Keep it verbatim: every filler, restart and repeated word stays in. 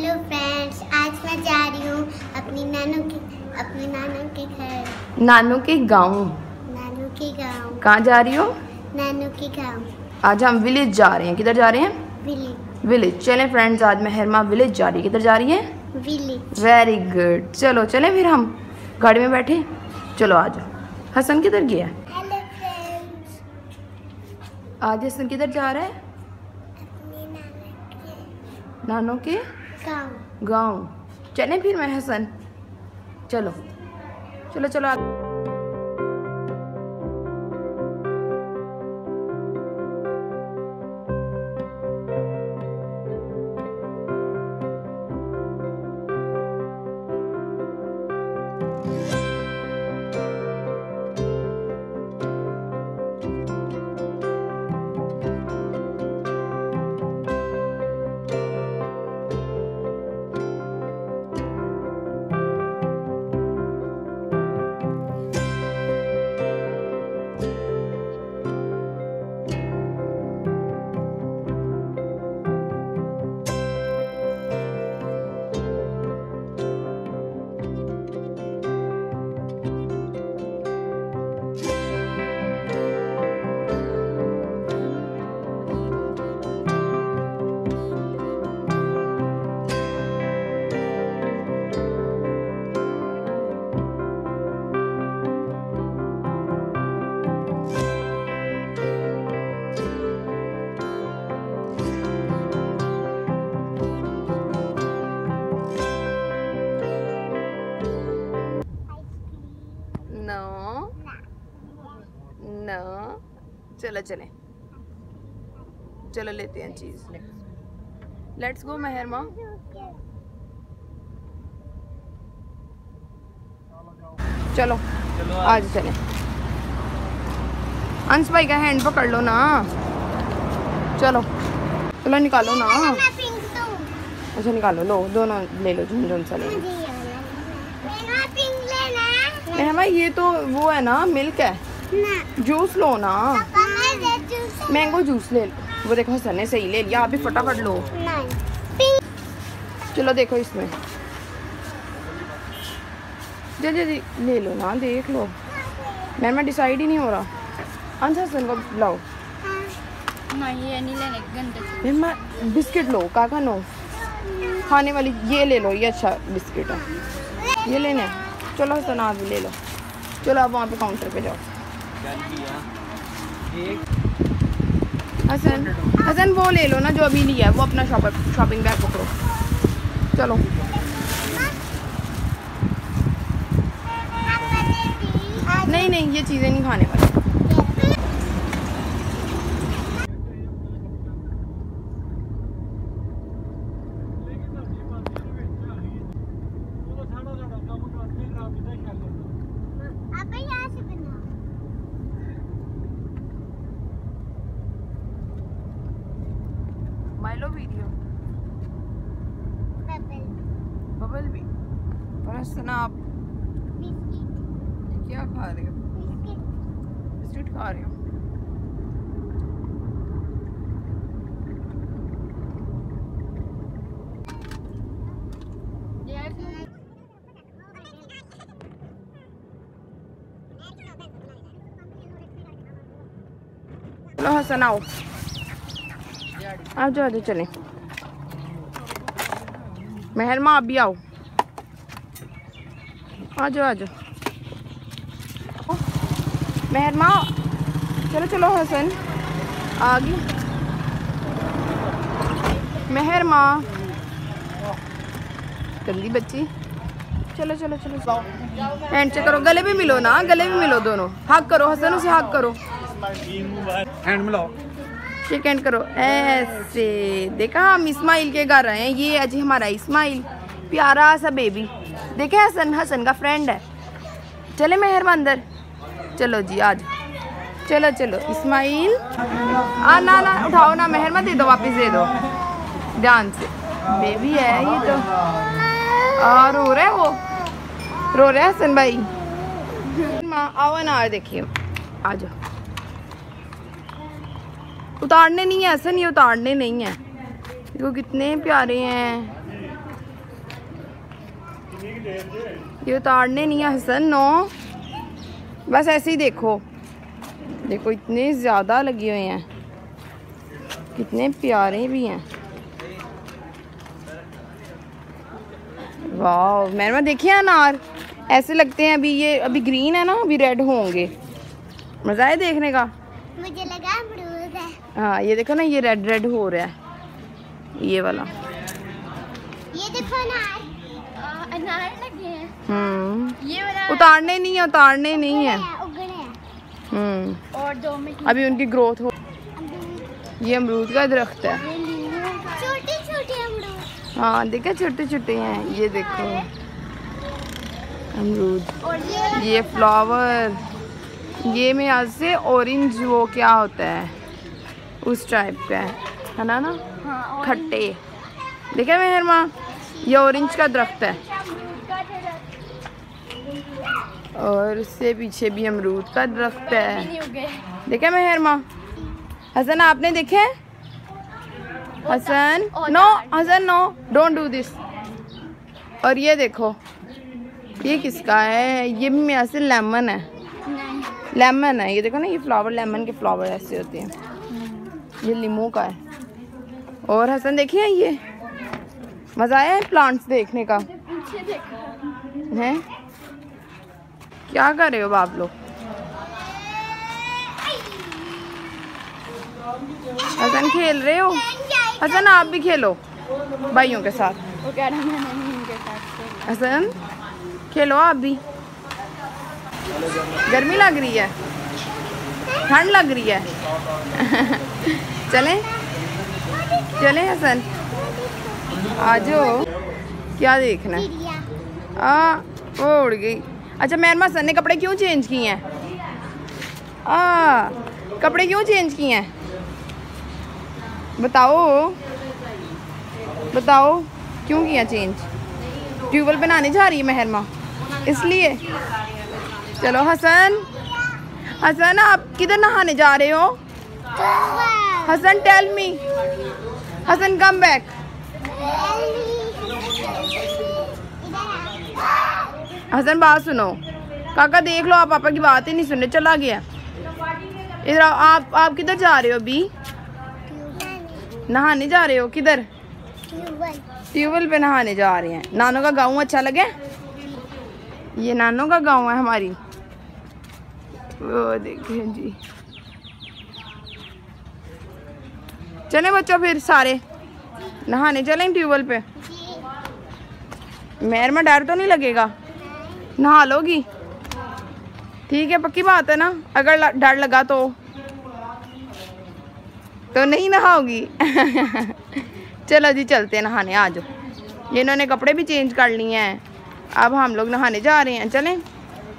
Hello friends, आज मैं जा रही हूँ अपनी नानू के अपने नानू के घर। नानू के गाँव। नानू के गाँव। कहाँ जा रही हो? नानू के गाँव। आज हम विलेज जा रहे हैं। किधर जा रहे हैं? विलेज। विलेज। चलें फ्रेंड्स, आज मेहरमा विलेज जा रही है। किधर जा रही है? विलेज। Very good. चलो चलें फिर, हम गाड़ी में बैठे। चलो आ जाओ। हसन किधर गया? Hello friends. आज हसन किधर जा रहा है? अपने नानू के नानू के गाँव। गाँव। चलें फिर मैं हसन। चलो चलो चलो आ... नो नो चलो चलें, चलो लेते हैं चीज। Let's go Mehrama. चलो आज चलें। अंश भाई का हैंड पकड़ लो ना। चलो चलो निकालो ना। अच्छा निकालो, लो दोनों ले लो, झुन झुन सा ले लो। मेहरमा ये तो वो है ना, मिल्क है ना। जूस लो ना, मैंगो जूस ले लो। वो देखो हसन ने सही ले लिया, आप भी फटाफट लो। चलो देखो इसमें, जी जी जी ले लो ना, देख लो। मेहरमा डिसाइड ही नहीं हो रहा। अंश हसन को लाओ। ये नहीं लेने गंदे। मेहरमा बिस्किट लो, काका नो खाने वाली ये ले लो, ये अच्छा बिस्किट है, ये लेने। चलो हसन आप भी ले लो। चलो आप वहाँ पे काउंटर पे जाओ। हसन हसन वो ले लो ना जो अभी लिया है, वो अपना शॉपिंग शॉपिंग बैग पकड़ो। चलो नहीं नहीं ये चीज़ें नहीं खाने वाली। माइलो वीडियो बबल बबल भी और हसन आप बिस्किट क्या खा रहे हो? बिस्किट खा रहे हो? चलो हसन आओ, आ जाओ आ जाओ चलें। मेहरमा आप भी आओ, आ जाओ आ जाओ। मेहरमा चलो चलो हसन आगे। मेहरमा गंदी बच्ची। चलो चलो चलो हैंड चेक करो, गले भी मिलो ना, गले भी मिलो दोनों। हक करो हसन, उसे हक करो, हैंड मिलाओ, शेक हैंड करो ऐसे। देखा हम इस्माइल के घर आए हैं, ये अजी हमारा इस्माइल, प्यारा सा बेबी। देखे हसन हसन का फ्रेंड है। चले मेहरमा अंदर। चलो जी आज चलो चलो इस्माइल आ ना ना उठाओ ना, मेहरमा दे दो, वापस दे दो ध्यान से। बेबी है ये तो, और रो रहा है वो, रो रहा है हसन भाई। माँ आओ ना, देखिए आ जाओ। उतारने नहीं है, ऐसा नहीं उतारने नहीं है। देखो कितने प्यारे हैं, ये उतारने नहीं है हसन, नो, बस ऐसे ही देखो। देखो इतने ज़्यादा लगे हुए हैं, कितने प्यारे भी हैं। वाह मेहरमा देखिए अनार ऐसे लगते हैं, अभी ये अभी ग्रीन है ना, अभी रेड होंगे। मज़ा है देखने का। मुझे लगा अमरूद है। हाँ ये देखो ना, ये रेड रेड हो रहा है, ये वाला। ये देखो अनार, अनार लगे हैं। हम्म ये वाला उतारने नहीं है, उतारने नहीं है। उगड़े हैं। हम्म और दो में अभी उनकी ग्रोथ हो। ये अमरूद का दरख्त है। छोटे छोटे अमरूद। हाँ देखा छोटे छोटे हैं, ये देखो अमरूद। और ये ये फ्लावर, ये में आज से ऑरेंज वो क्या होता है उस टाइप का है, है ना ना हाँ, खट्टे। देखा मेहरमा, ये ऑरेंज का दरख्त है। और उससे पीछे भी अमरूद का दरख्त है। देखा मेहरमा। हसन आपने देखे? Hasan no, Hasan no, don't do this. और ये देखो, ये किसका है? ये भी मेरे से लेमन है। लेमन है, ये देखो ना, ये फ्लावर लेमन के फ्लावर ऐसे होते हैं। ये लीमू का है। और हसन देखिए, ये मज़ा आया है प्लांट्स देखने का है। क्या कर रहे हो आप लोग? हसन खेल रहे हो? हसन आप भी खेलो भाइयों के साथ। हसन खेलो आप भी। गर्मी लग रही है, ठंड लग रही है। चलें चलें हसन, आ जाओ। क्या देखना है? आ वो उड़ गई। अच्छा मेहरमा सर ने कपड़े क्यों चेंज किए हैं? आ कपड़े क्यों चेंज किए हैं बताओ, बताओ क्यों किया चेंज? ट्यूबवेल पे नहाने जा रही है मेहरमा, इसलिए। चलो हसन, हसन आप किधर नहाने जा रहे हो? Hasan tell me, Hasan come back. Hasan बात सुनो, काका देख लो, आप पापा की बात ही नहीं सुनने, चला गया। इधर आप आप किधर जा रहे हो? अभी नहाने जा रहे हो? किधर? ट्यूबवेल पे नहाने जा रहे हैं। नानों का गाँव अच्छा लगे? ये नानों का गाँव है हमारी। वो देखिए जी। चले बच्चों फिर सारे नहाने चलें ट्यूबवेल पे। मेहर में डर तो नहीं लगेगा? नहा लोगी? ठीक है, पक्की बात है ना? अगर डर लगा तो तो नहीं नहाओगी? चलो जी चलते हैं नहाने, आ जाओ। ये इन्होंने कपड़े भी चेंज कर लिए हैं, अब हम लोग नहाने जा रहे हैं। चलें।